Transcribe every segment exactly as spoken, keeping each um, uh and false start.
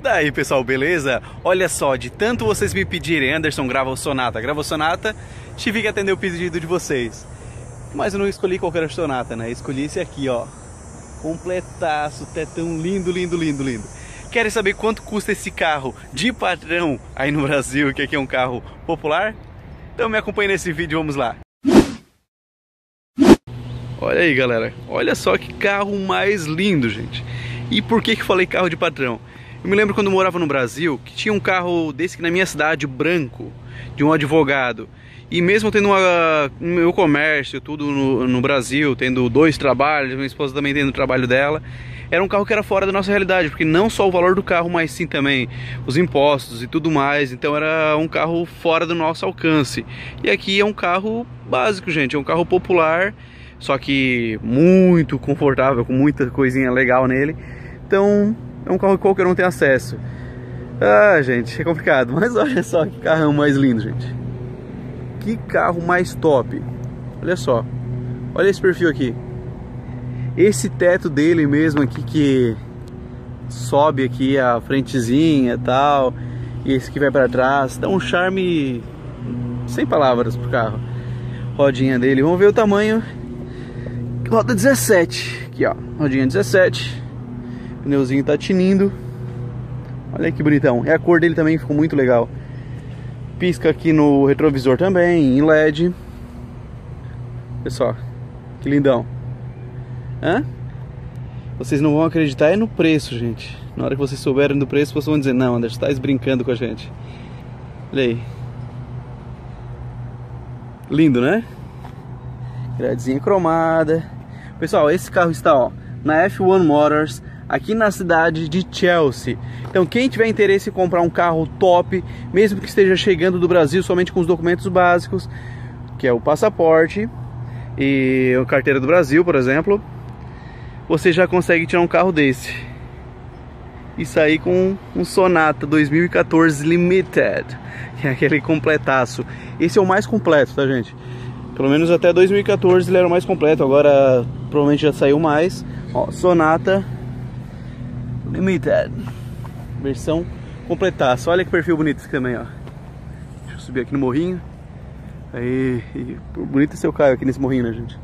Daí pessoal, beleza? Olha só, de tanto vocês me pedirem, Anderson, grava o Sonata, grava o Sonata, tive que atender o pedido de vocês. Mas eu não escolhi qualquer Sonata, né? Escolhi esse aqui, ó. Completaço, tetão lindo, lindo, lindo, lindo. Querem saber quanto custa esse carro de padrão aí no Brasil, que aqui é um carro popular? Então me acompanhe nesse vídeo, vamos lá. Olha aí, galera. Olha só que carro mais lindo, gente. E por que que falei carro de padrão? Eu me lembro quando eu morava no Brasil, que tinha um carro desse aqui na minha cidade, branco, de um advogado. E mesmo tendo uma, um meu comércio, tudo no, no Brasil, tendo dois trabalhos, minha esposa também tendo o trabalho dela, era um carro que era fora da nossa realidade, porque não só o valor do carro, mas sim também os impostos e tudo mais. Então era um carro fora do nosso alcance. E aqui é um carro básico, gente, é um carro popular, só que muito confortável, com muita coisinha legal nele. Então é um carro que qualquer um tem acesso. Ah, gente, é complicado, mas olha só que carrão mais lindo, gente. Que carro mais top. Olha só. Olha esse perfil aqui. Esse teto dele mesmo aqui, que sobe aqui a frentezinha e tal, e esse que vai para trás, dá um charme sem palavras pro carro. Rodinha dele, vamos ver o tamanho. Roda dezessete. Aqui ó, rodinha dezessete. Pneuzinho tá tinindo. Olha que bonitão. E a cor dele também ficou muito legal. Pisca aqui no retrovisor também, em L E D. Olha só, que lindão. Hã? Vocês não vão acreditar é no preço, gente. Na hora que vocês souberem do preço, vocês vão dizer: não, Anderson, tá brincando com a gente. Olha aí. Lindo, né? Gradezinha cromada. Pessoal, esse carro está ó, na F um Motors, aqui na cidade de Chelsea. Então quem tiver interesse em comprar um carro top, mesmo que esteja chegando do Brasil somente com os documentos básicos, que é o passaporte e a carteira do Brasil, por exemplo, você já consegue tirar um carro desse e sair com um Sonata dois mil e quatorze Limited, que é aquele completaço. Esse é o mais completo, tá, gente? Pelo menos até dois mil e quatorze ele era o mais completo. Agora provavelmente já saiu mais. Ó, Sonata Limited, versão completaço. Olha que perfil bonito esse também, ó. Deixa eu subir aqui no morrinho. Aí, bonito esse eu caio aqui nesse morrinho, né, gente?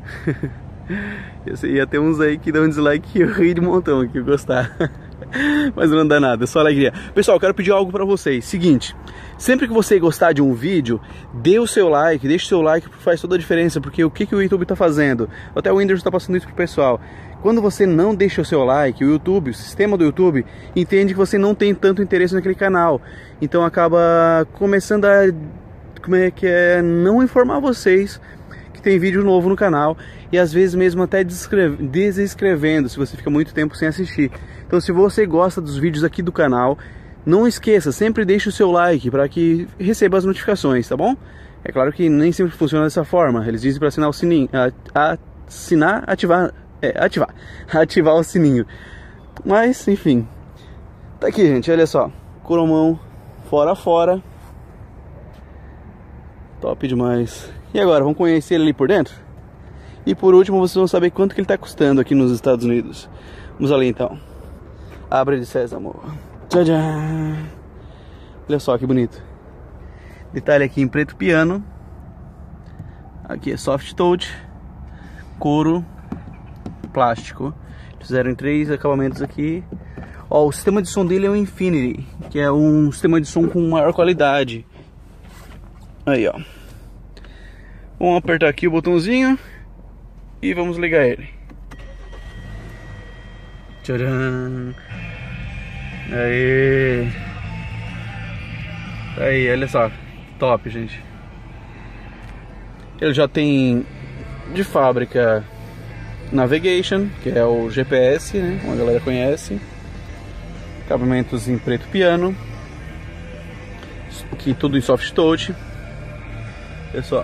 Ia ter uns aí que dão um dislike que eu ri de montão aqui, eu gostar. Mas não dá nada, é só alegria. Pessoal, eu quero pedir algo pra vocês. Seguinte, sempre que você gostar de um vídeo, dê o seu like, deixe o seu like, porque faz toda a diferença. Porque o que, que o YouTube tá fazendo? Até o Windows tá passando isso pro pessoal. Quando você não deixa o seu like, o YouTube, o sistema do YouTube, entende que você não tem tanto interesse naquele canal. Então acaba começando a, como é que é, não informar vocês que tem vídeo novo no canal. E às vezes mesmo até desinscrevendo, se você fica muito tempo sem assistir. Então se você gosta dos vídeos aqui do canal, não esqueça, sempre deixe o seu like para que receba as notificações, tá bom? É claro que nem sempre funciona dessa forma. Eles dizem para assinar o sininho, assinar, ativar, é, ativar, ativar o sininho. Mas enfim, tá aqui, gente, olha só, coromão fora fora, top demais. E agora, vamos conhecer ele ali por dentro? E por último, vocês vão saber quanto que ele está custando aqui nos Estados Unidos. Vamos ali então. Abre de sésamo. Tchau! Olha só que bonito. Detalhe aqui em preto piano. Aqui é soft touch, couro, plástico. Fizeram em três acabamentos aqui. Ó, o sistema de som dele é o Infinity, que é um sistema de som com maior qualidade. Aí, ó. Vamos apertar aqui o botãozinho e vamos ligar ele. Tcharam! Aí, aí, olha só, top, gente. Ele já tem de fábrica Navigation, que é o G P S, né? Como a galera conhece. Acabamentos em preto piano. Aqui tudo em soft touch. Olha só.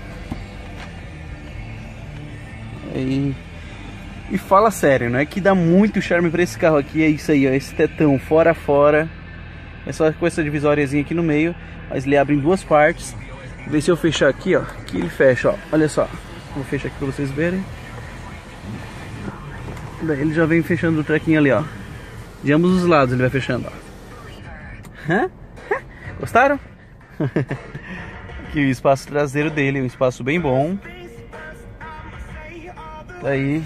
E, e fala sério, não é que dá muito charme pra esse carro aqui. É isso aí, ó, esse tetão fora a fora. É só com essa divisóriazinha aqui no meio, mas ele abre em duas partes. Vê se eu fechar aqui, ó, que ele fecha, ó. Olha só, vou fechar aqui pra vocês verem. Daí ele já vem fechando o trequinho ali, ó. De ambos os lados ele vai fechando, ó. Hã? Gostaram? Aqui o espaço traseiro dele, um espaço bem bom. Tá aí.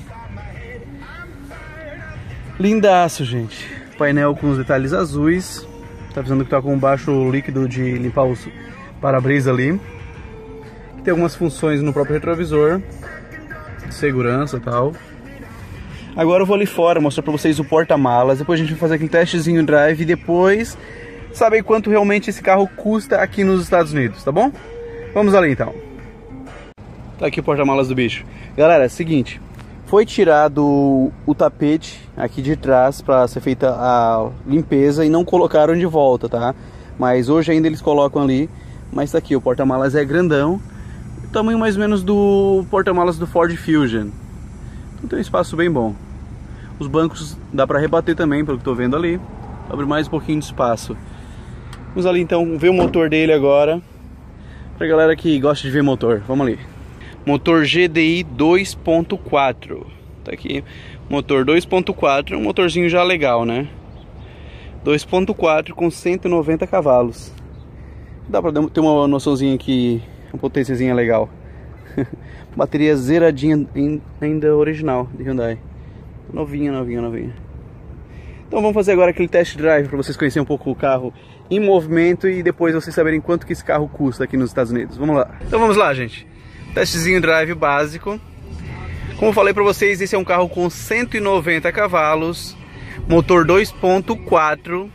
Lindaço, gente. Painel com os detalhes azuis. Tá avisando que tá com um baixo líquido de limpar os para-brisa ali. Tem algumas funções no próprio retrovisor, de segurança e tal. Agora eu vou ali fora mostrar pra vocês o porta-malas. Depois a gente vai fazer aquele testezinho drive e depois saber quanto realmente esse carro custa aqui nos Estados Unidos, tá bom? Vamos ali então. Tá aqui o porta-malas do bicho. Galera, é o seguinte. Foi tirado o tapete aqui de trás para ser feita a limpeza e não colocaram de volta, tá? Mas hoje ainda eles colocam ali. Mas tá aqui, o porta-malas é grandão. O tamanho mais ou menos do porta-malas do Ford Fusion. Então tem um espaço bem bom. Os bancos dá para rebater também, pelo que tô vendo ali. Abre mais um pouquinho de espaço. Vamos ali então ver o motor dele agora. Pra galera que gosta de ver motor, vamos ali. Motor G D I dois ponto quatro. Tá aqui. Motor dois ponto quatro, um motorzinho já legal, né? dois ponto quatro com cento e noventa cavalos. Dá pra ter uma noçãozinha aqui, uma potênciazinha legal. Bateria zeradinha, ainda original de Hyundai. Novinha, novinha, novinha. Então vamos fazer agora aquele test drive para vocês conhecerem um pouco o carro em movimento e depois vocês saberem quanto que esse carro custa aqui nos Estados Unidos. Vamos lá. Então vamos lá, gente. Testezinho drive básico. Como eu falei para vocês, esse é um carro com cento e noventa cavalos, motor dois ponto quatro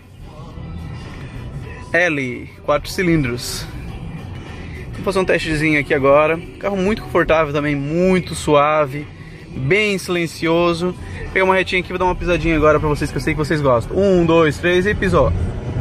L, quatro cilindros. Vou fazer um testezinho aqui agora. Carro muito confortável também, muito suave, bem silencioso. Vou pegar uma retinha aqui e vou dar uma pisadinha agora para vocês, que eu sei que vocês gostam. Um, dois, três e pisou.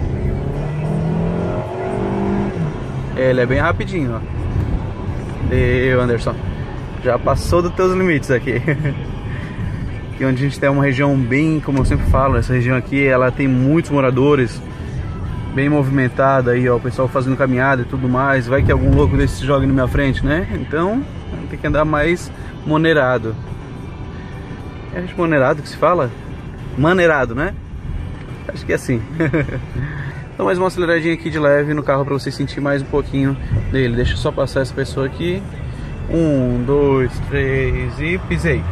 Ele é bem rapidinho, ó. Deu, Anderson. Já passou dos teus limites aqui. Aqui onde a gente tem uma região bem, como eu sempre falo, essa região aqui, ela tem muitos moradores, bem movimentada aí, ó, o pessoal fazendo caminhada e tudo mais. Vai que algum louco desse se joga na minha frente, né? Então, tem que andar mais maneirado. É maneirado que se fala? Maneirado, né? Acho que é assim. Então mais uma aceleradinha aqui de leve no carro para você sentir mais um pouquinho dele. Deixa eu só passar essa pessoa aqui. Um, dois, três e pisei.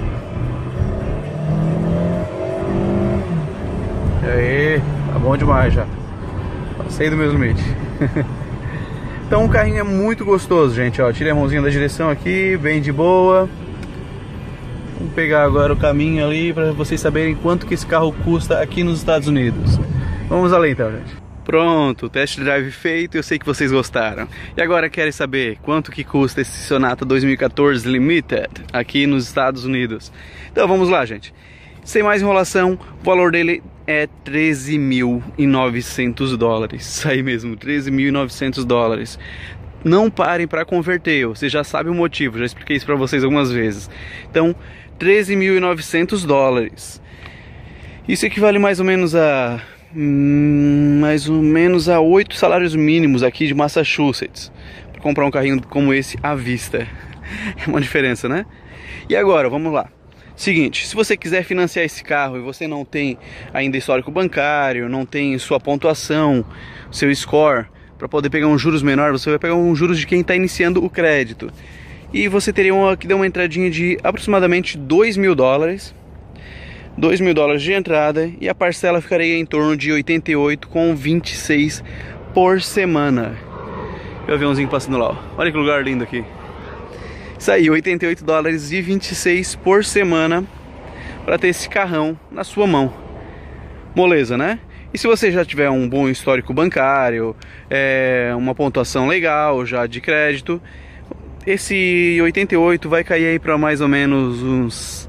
E aí, tá bom demais já. Passei do meu limite. Então o carrinho é muito gostoso, gente, ó. Tirei a mãozinha da direção aqui, bem de boa. Vamos pegar agora o caminho ali para vocês saberem quanto que esse carro custa aqui nos Estados Unidos. Vamos ali então, gente. Pronto, test drive feito, eu sei que vocês gostaram. E agora querem saber quanto que custa esse Sonata dois mil e quatorze Limited aqui nos Estados Unidos. Então vamos lá, gente. Sem mais enrolação, o valor dele é treze mil e novecentos dólares. Isso aí mesmo, treze mil e novecentos dólares. Não parem para converter, você já sabe o motivo, já expliquei isso para vocês algumas vezes. Então, treze mil e novecentos dólares. Isso equivale mais ou menos a hum, mais ou menos a oito salários mínimos aqui de Massachusetts para comprar um carrinho como esse à vista. É uma diferença, né? E agora, vamos lá. Seguinte, se você quiser financiar esse carro e você não tem ainda histórico bancário, não tem sua pontuação, seu score, para poder pegar um juros menor, você vai pegar um juros de quem está iniciando o crédito. E você teria uma, que dar uma entradinha de aproximadamente dois mil dólares. dois mil dólares de entrada e a parcela ficaria em torno de oitenta e oito reais e vinte e seis centavos por semana. E o aviãozinho passando lá, ó. Olha que lugar lindo aqui. Isso aí, oitenta e oito dólares e vinte e seis por semana para ter esse carrão na sua mão. Moleza, né? E se você já tiver um bom histórico bancário, é, uma pontuação legal já de crédito, esse oitenta e oito vai cair aí para mais ou menos uns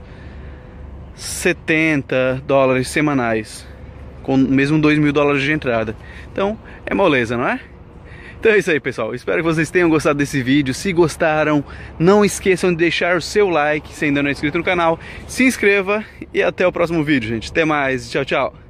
setenta dólares semanais, com mesmo dois mil dólares de entrada. Então é moleza, não é? Então é isso aí, pessoal, espero que vocês tenham gostado desse vídeo. Se gostaram, não esqueçam de deixar o seu like. Se ainda não é inscrito no canal, se inscreva. E até o próximo vídeo, gente. Até mais, tchau, tchau.